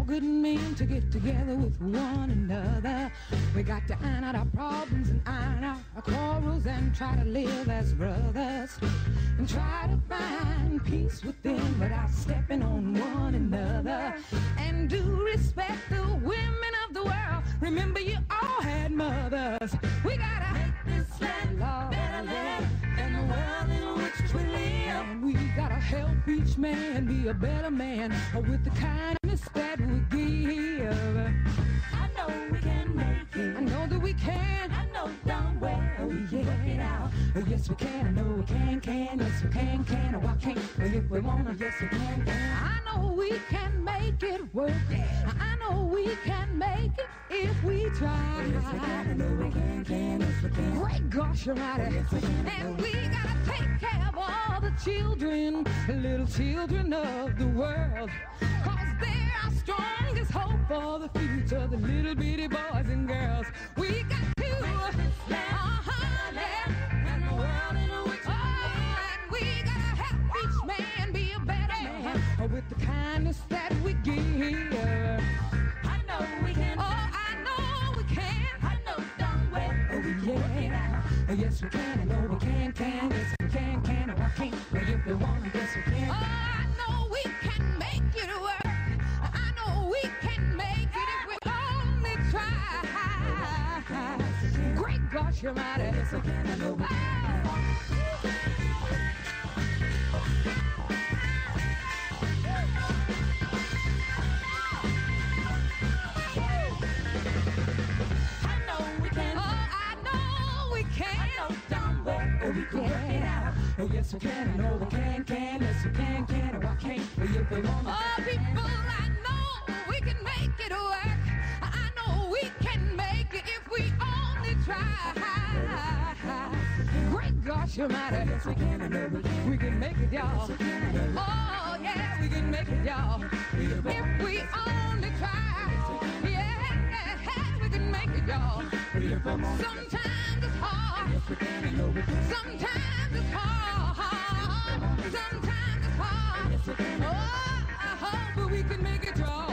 all good men to get together with one another. We got to iron out our problems and iron out our quarrels and try to live as brothers and try to find peace within without stepping on one another. And do respect the women of the world. Remember, you all had mothers. We gotta make this land a better land than the world in which we live. And we gotta help each man be a better man with the kindness that we give. I know we can make it. I know that we can. I know darn well we can work it out. Oh, yes we can. I know we can. Yes we can. Oh, why can't we if we wanna? Yes we can. I know we can make it work. I know we can make it if we try. Yes we can. I know we can. Yes we can. Great gosh almighty. Yes we can. And we gotta take care of all the children, little children of the world, 'cause they're our strongest hope for the future, the little bitty boys and girls. We got to and the world in which and we gotta help each man be a better man with the kindness that we give. I know we can. Oh, I know we can. I know darn well we can work it out. Oh, yes we can. I know we can. Yes we can. Oh, I can't. Well, if we want, yes we can. Oh, I know we can make it work. I know we can make it if we only try. Great gosh, you're mighty. Yes we can. I know we can. We can work it out. Oh, yes we can. I know we can. Yes we can. Oh, I can't. Well, if we want. Oh, people, I know we can make it work. I know we can make it if we only try. Great gosh almighty. Yes we can. I know we can. We can make it, y'all. Oh, yeah, we can make it, y'all. If we only try. Yeah, we can make it, y'all. Sometimes it's hard. Sometimes it's hard. Sometimes it's hard. Oh, I hope we can make it, y'all.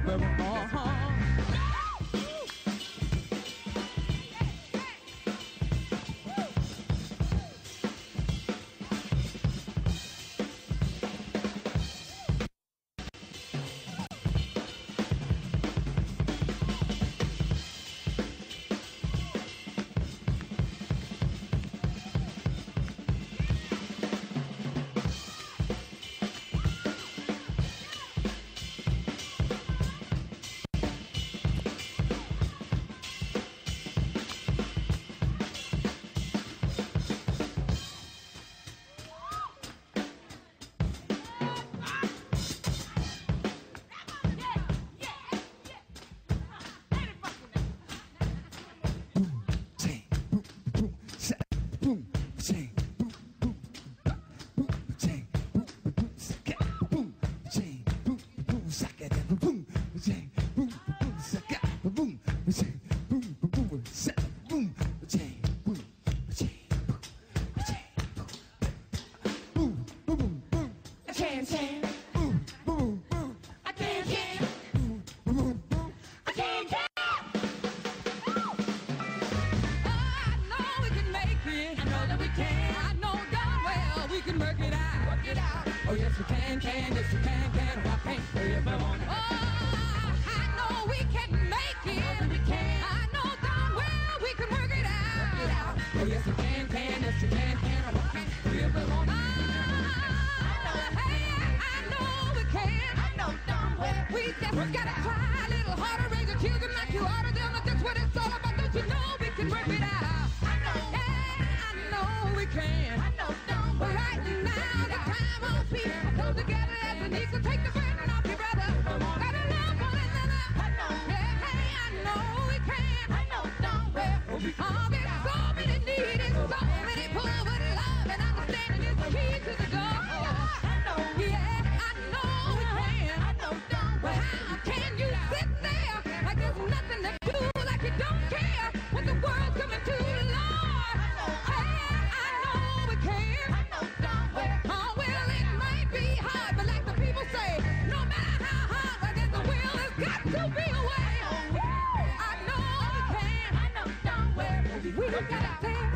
Oh, yes we can, yes we can, oh, I can't, oh, if I want it. Oh, I know we can make it, we can. I know darn well we can work it out. Oh, yes we can, yes we can, oh, I can't, oh, if I want it. I know we can. I know darn well. We just gotta try a little harder, raise your children like you ought to. That's what it's all about, don't you know we can work it out. I know. Yeah, I know we can. I know darn well. Right now, the time on people come together as an equal, take the burden off your brother. Gotta love one another. I know. Yeah, hey, I know we can. I know darn well. Oh, there's so many needed, so many poor, but love and understanding is the key to the door. I know. Yeah, I know we can. I know darn well. How can you sit there like there's nothing to do, like you don't care when the world's coming?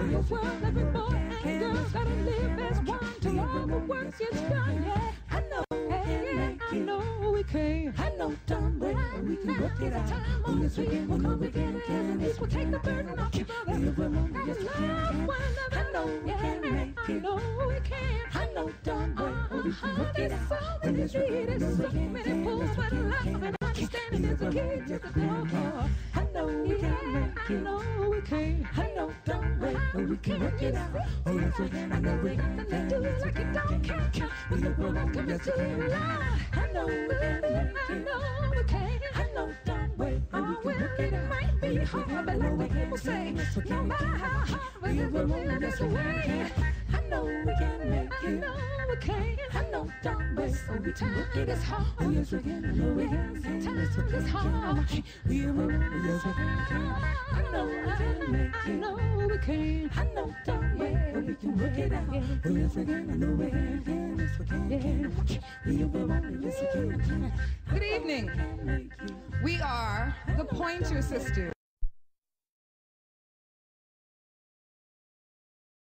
the world, every boy and girl gotta live as one till all the work is done. Yeah, I know, yeah, I know we can. I know, don't wait, we can work it out. Oh, yes, we can, we'll come together, and this will take the burden off your brother. And love one another. I know we can make it. I know we can. I know, don't wait, we can work it out. So many needs, so many pulls, but love and understanding is the key to the door. I know we can make it. I know we can. I know, don't wait, we can work it out. Oh, yes, we can. I know we can. And do it like it don't count. We look for love, come to life. I know we can make it. I know we can. I know, don't wait, we can work it out. It might be hard, but like the people say, no matter how hard, we will live this way. I know we can make it. I know we can. I know, don't wait, we can work it is hard. Oh, yes, we can. I know we can. Sometimes it's hard. We will, yes, we can. I know we can make it. I know we can. I know, don't wait, we can work it out. Oh, yes, we can. I know we can. Yes, we can. We will, yes, we can. Good evening. We are the Pointer Sisters.